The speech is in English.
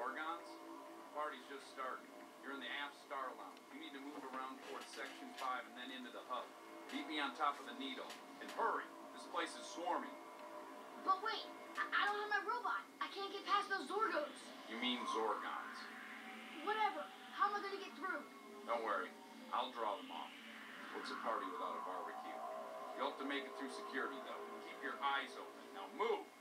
Zorgons? The party's just starting. You're in the aft star lounge. You need to move around towards Section 5 and then into the hub. Meet me on top of the needle. And hurry! This place is swarming. But wait, I don't have my robot. I can't get past those Zorgos. You mean Zorgons. Whatever. How am I going to get through? Don't worry. I'll draw them off. What's a party without a barbecue? You'll have to make it through security, though. Keep your eyes open. Now move!